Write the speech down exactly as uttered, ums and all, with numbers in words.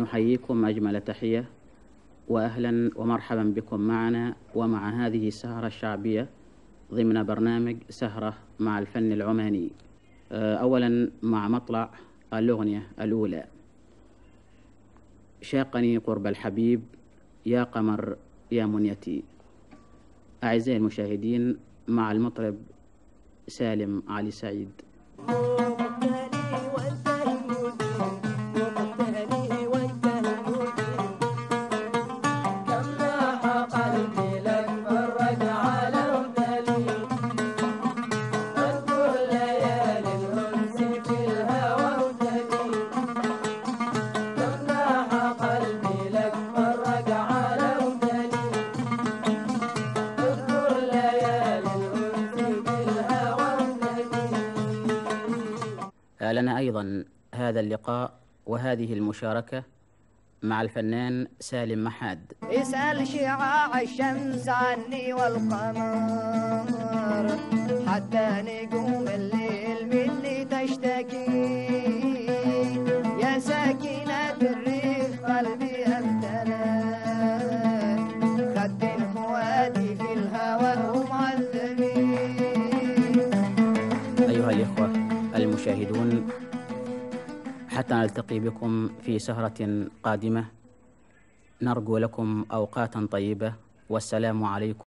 نحييكم أجمل تحية، وأهلا ومرحبا بكم معنا ومع هذه السهرة الشعبية ضمن برنامج سهرة مع الفن العماني. أولا مع مطلع الأغنية الأولى: شاقني قرب الحبيب يا قمر يا منيتي. أعزائي المشاهدين، مع المطرب سالم علي سعيد. لنا أيضا هذا اللقاء وهذه المشاركة مع الفنان سالم محاد. اسأل شعاع الشمس عني والقمر، حتى نجوم الليل مني تشتكي. يا ساكنة الريف قلبي أمتلك، خد فؤادي في الهوى ومعذبين. أيها الإخوة المشاهدون، حتى نلتقي بكم في سهرة قادمة، نرجو لكم أوقاتا طيبة، والسلام عليكم.